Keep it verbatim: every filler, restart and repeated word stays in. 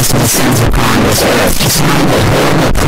Christ descends upon this earth to sign the horrible